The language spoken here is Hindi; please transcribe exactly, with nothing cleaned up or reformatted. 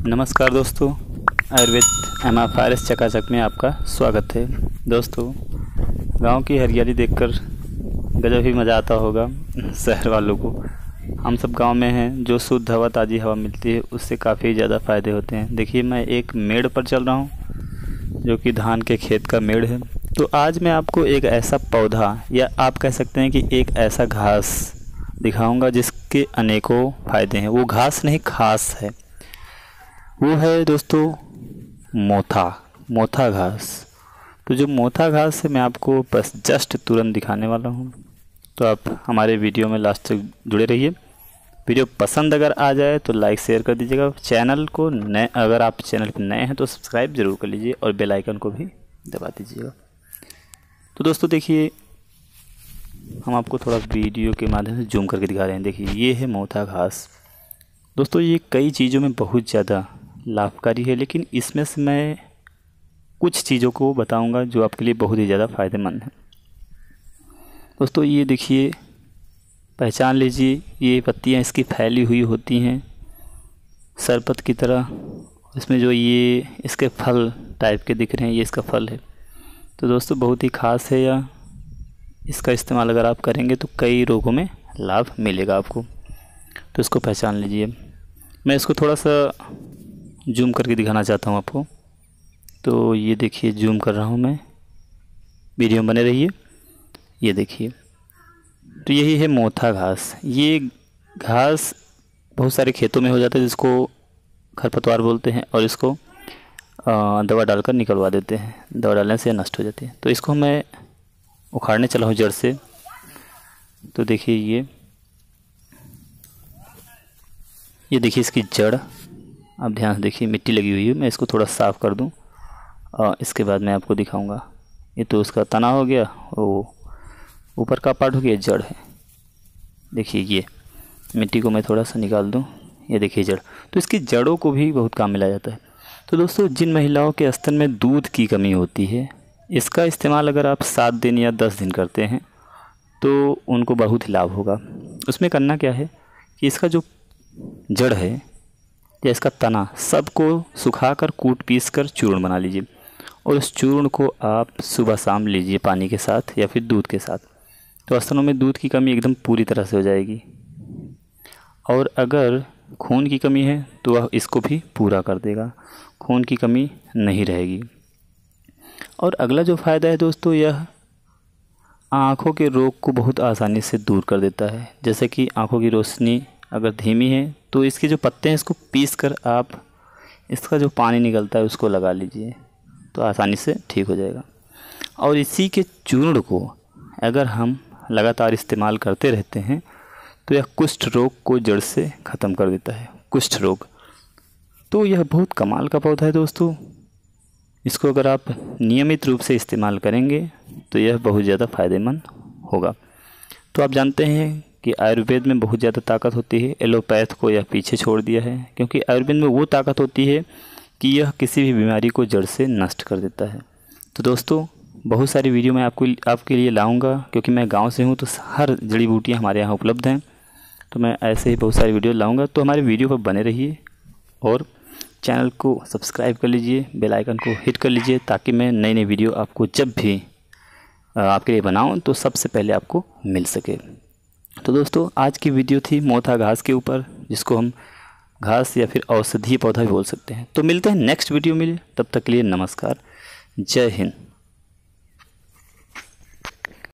नमस्कार दोस्तों, Ayurveda M F R S चकाचक में आपका स्वागत है। दोस्तों, गांव की हरियाली देखकर गजब ही मज़ा आता होगा शहर वालों को। हम सब गांव में हैं, जो शुद्ध हवा ताज़ी हवा मिलती है उससे काफ़ी ज़्यादा फ़ायदे होते हैं। देखिए, मैं एक मेड़ पर चल रहा हूं जो कि धान के खेत का मेड़ है। तो आज मैं आपको एक ऐसा पौधा या आप कह सकते हैं कि एक ऐसा घास दिखाऊंगा जिसके अनेकों फ़ायदे हैं। वो घास नहीं, खास है। वो है दोस्तों मोथा मोथा घास। तो जो मोथा घास है मैं आपको बस जस्ट तुरंत दिखाने वाला हूँ। तो आप हमारे वीडियो में लास्ट तक जुड़े रहिए। वीडियो पसंद अगर आ जाए तो लाइक शेयर कर दीजिएगा। चैनल को नए अगर आप चैनल पर नए हैं तो सब्सक्राइब ज़रूर कर लीजिए और बेल आइकन को भी दबा दीजिएगा। तो दोस्तों देखिए, हम आपको थोड़ा वीडियो के माध्यम से जूम करके दिखा रहे हैं। देखिए, ये है मोथा घास। दोस्तों, ये कई चीज़ों में बहुत ज़्यादा लाभकारी है, लेकिन इसमें से मैं कुछ चीज़ों को बताऊंगा जो आपके लिए बहुत ही ज़्यादा फ़ायदेमंद है। दोस्तों, ये देखिए, पहचान लीजिए, ये पत्तियां इसकी फैली हुई होती हैं सरपत की तरह। इसमें जो ये इसके फल टाइप के दिख रहे हैं, ये इसका फल है। तो दोस्तों, बहुत ही ख़ास है। या इसका इस्तेमाल अगर आप करेंगे तो कई रोगों में लाभ मिलेगा आपको। तो इसको पहचान लीजिए। मैं इसको थोड़ा सा जूम करके दिखाना चाहता हूँ आपको। तो ये देखिए, जूम कर रहा हूँ मैं, वीडियो में बने रहिए। ये देखिए, तो यही है मोथा घास। ये घास बहुत सारे खेतों में हो जाता है, जिसको खरपतवार बोलते हैं, और इसको दवा डालकर निकलवा देते हैं। दवा डालने से नष्ट हो जाती है। तो इसको मैं उखाड़ने चला हूँ जड़ से। तो देखिए, ये ये देखिए इसकी जड़। आप ध्यान से देखिए, मिट्टी लगी हुई है। मैं इसको थोड़ा साफ़ कर दूं और इसके बाद मैं आपको दिखाऊंगा। ये तो उसका तना हो गया, वो ऊपर का पार्ट हो गया, जड़ है। देखिए, ये मिट्टी को मैं थोड़ा सा निकाल दूं। ये देखिए जड़। तो इसकी जड़ों को भी बहुत काम में लाया जाता है। तो दोस्तों, जिन महिलाओं के स्तन में दूध की कमी होती है, इसका इस्तेमाल अगर आप सात दिन या दस दिन करते हैं तो उनको बहुत ही लाभ होगा। उसमें करना क्या है कि इसका जो जड़ है या इसका तना, सबको सुखाकर कूट पीस कर चूर्ण बना लीजिए, और उस चूर्ण को आप सुबह शाम लीजिए पानी के साथ या फिर दूध के साथ। तो स्तनों में दूध की कमी एकदम पूरी तरह से हो जाएगी। और अगर खून की कमी है तो वह इसको भी पूरा कर देगा, खून की कमी नहीं रहेगी। और अगला जो फ़ायदा है दोस्तों, यह आँखों के रोग को बहुत आसानी से दूर कर देता है। जैसे कि आँखों की रोशनी अगर धीमी है तो इसके जो पत्ते हैं इसको पीस कर आप इसका जो पानी निकलता है उसको लगा लीजिए, तो आसानी से ठीक हो जाएगा। और इसी के चूर्ण को अगर हम लगातार इस्तेमाल करते रहते हैं तो यह कुष्ठ रोग को जड़ से ख़त्म कर देता है। कुष्ठ रोग, तो यह बहुत कमाल का पौधा है दोस्तों। इसको अगर आप नियमित रूप से इस्तेमाल करेंगे तो यह बहुत ज़्यादा फ़ायदेमंद होगा। तो आप जानते हैं कि आयुर्वेद में बहुत ज़्यादा ताकत होती है। एलोपैथ को यह पीछे छोड़ दिया है, क्योंकि आयुर्वेद में वो ताकत होती है कि यह किसी भी बीमारी को जड़ से नष्ट कर देता है। तो दोस्तों, बहुत सारी वीडियो मैं आपको आपके लिए लाऊंगा, क्योंकि मैं गांव से हूं तो हर जड़ी बूटियां हमारे यहाँ उपलब्ध हैं। तो मैं ऐसे ही बहुत सारी वीडियो लाऊंगा। तो हमारे वीडियो पर बने रहिए और चैनल को सब्सक्राइब कर लीजिए, बेल आइकन को हिट कर लीजिए, ताकि मैं नई नई वीडियो आपको जब भी आपके लिए बनाऊँ तो सबसे पहले आपको मिल सके। तो दोस्तों, आज की वीडियो थी मोथा घास के ऊपर, जिसको हम घास या फिर औषधीय पौधा भी बोल सकते हैं। तो मिलते हैं नेक्स्ट वीडियो में। तब तक के लिए नमस्कार, जय हिंद।